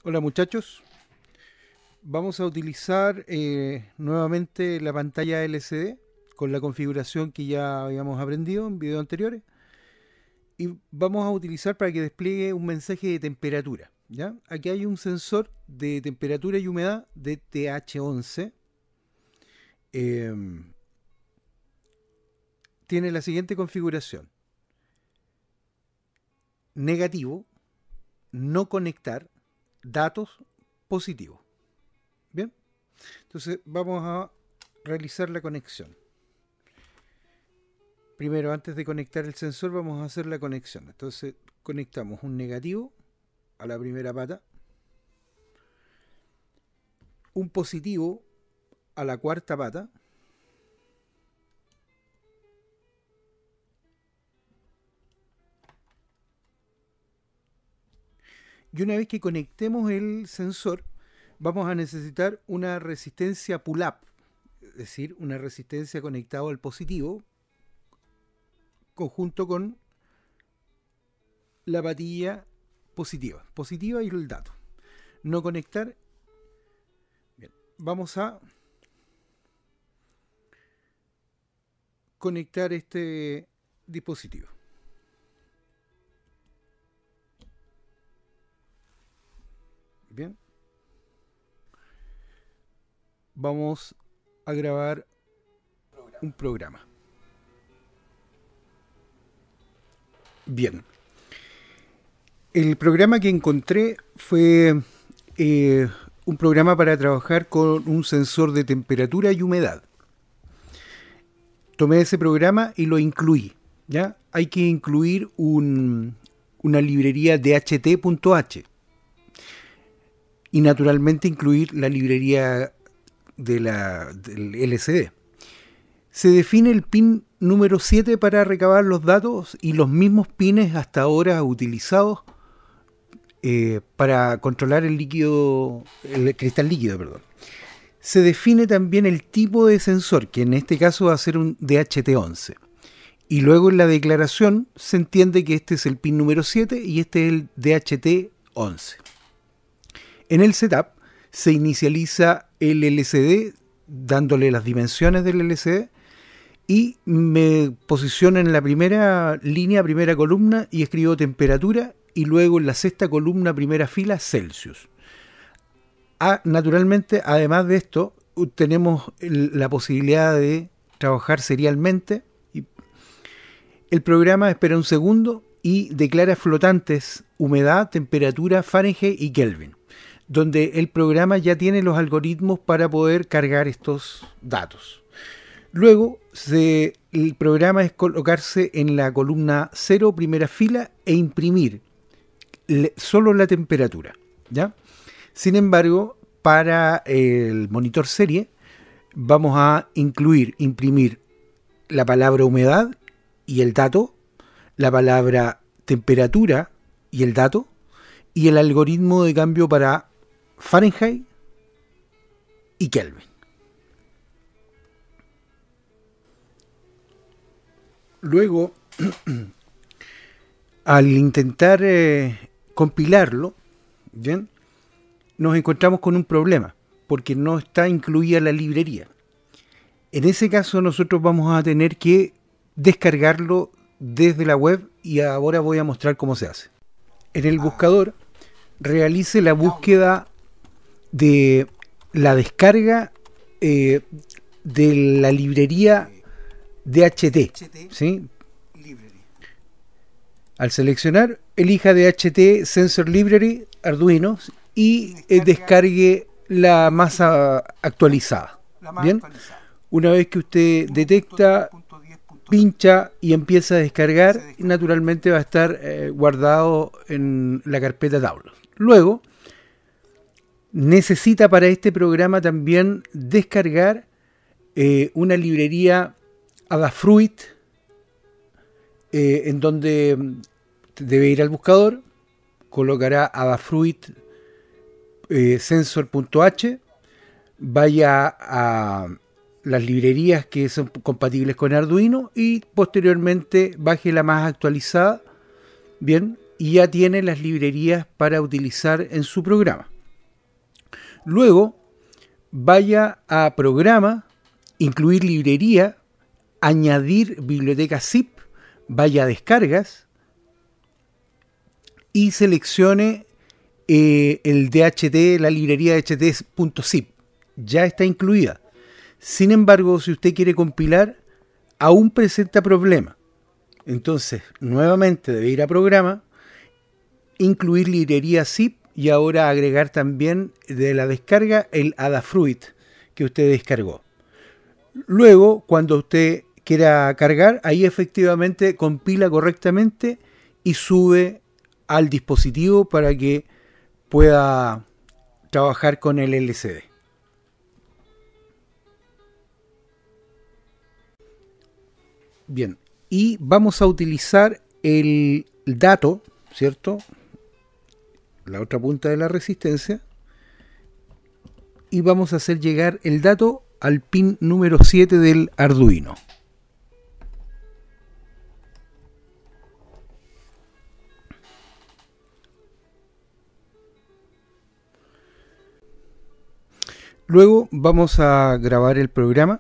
Hola muchachos, vamos a utilizar nuevamente la pantalla LCD con la configuración que ya habíamos aprendido en videos anteriores y vamos a utilizar para que despliegue un mensaje de temperatura. ¿Ya? Aquí hay un sensor de temperatura y humedad de TH11. Tiene la siguiente configuración: negativo, no conectar, datos, positivo. Bien, entonces vamos a realizar la conexión. Primero, antes de conectar el sensor, vamos a hacer la conexión. Entonces conectamos un negativo a la primera pata, un positivo a la cuarta pata, y una vez que conectemos el sensor, vamos a necesitar una resistencia pull-up, es decir, una resistencia conectada al positivo, conjunto con la patilla positiva y el dato. No conectar. Bien, vamos a conectar este dispositivo. Bien, vamos a grabar un programa. Bien, el programa que encontré fue un programa para trabajar con un sensor de temperatura y humedad. Tomé ese programa y lo incluí. ¿Ya? Hay que incluir una librería DHT.h y naturalmente incluir la librería del LCD. Se define el pin número 7 para recabar los datos y los mismos pines hasta ahora utilizados para controlar el cristal líquido, perdón. Se define también el tipo de sensor, que en este caso va a ser un DHT11. Y luego en la declaración se entiende que este es el pin número 7 y este es el DHT11. En el setup se inicializa el LCD dándole las dimensiones del LCD y me posiciono en la primera línea, primera columna y escribo temperatura y luego en la sexta columna, primera fila, Celsius. Naturalmente, además de esto, tenemos la posibilidad de trabajar serialmente. El programa espera un segundo y declara flotantes humedad, temperatura, Fahrenheit y Kelvin, donde el programa ya tiene los algoritmos para poder cargar estos datos. Luego, el programa es colocarse en la columna 0, primera fila, e imprimir solo la temperatura, ¿ya? Sin embargo, para el monitor serie, vamos a imprimir la palabra humedad y el dato, la palabra temperatura y el dato, y el algoritmo de cambio para Fahrenheit y Kelvin. Luego, al intentar compilarlo, ¿bien?, nos encontramos con un problema, porque no está incluida la librería. En ese caso nosotros vamos a tener que descargarlo desde la web y ahora voy a mostrar cómo se hace. En el buscador realice la búsqueda de la descarga de la librería DHT, ¿sí? Al seleccionar, elija DHT Sensor Library Arduino y descargue la masa actualizada. Bien, una vez que usted detecta, pincha y empieza a descargar, naturalmente va a estar guardado en la carpeta download. Luego, necesita para este programa también descargar una librería Adafruit, en donde debe ir al buscador, colocará Adafruit sensor.h, vaya a las librerías que son compatibles con Arduino y posteriormente baje la más actualizada, bien, y ya tiene las librerías para utilizar en su programa. Luego, vaya a Programa, Incluir librería, Añadir biblioteca zip, vaya a Descargas y seleccione el DHT, la librería DHT.zip. Ya está incluida. Sin embargo, si usted quiere compilar, aún presenta problema. Entonces, nuevamente debe ir a Programa, Incluir librería zip y ahora agregar también de la descarga el Adafruit que usted descargó. Luego, cuando usted quiera cargar, ahí efectivamente compila correctamente y sube al dispositivo para que pueda trabajar con el LCD. Bien, y vamos a utilizar el dato, ¿cierto? La otra punta de la resistencia, y vamos a hacer llegar el dato al pin número 7 del Arduino. Luego vamos a grabar el programa.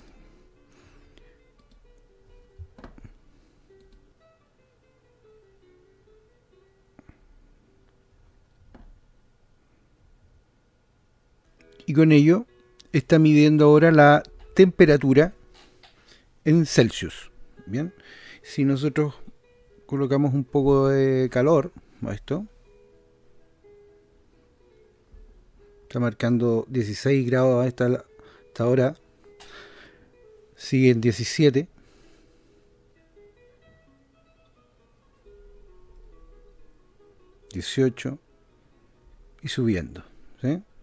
Y con ello está midiendo ahora la temperatura en Celsius. Bien, si nosotros colocamos un poco de calor a esto, está marcando 16 grados hasta ahora, sigue en 17, 18 y subiendo, ¿sí?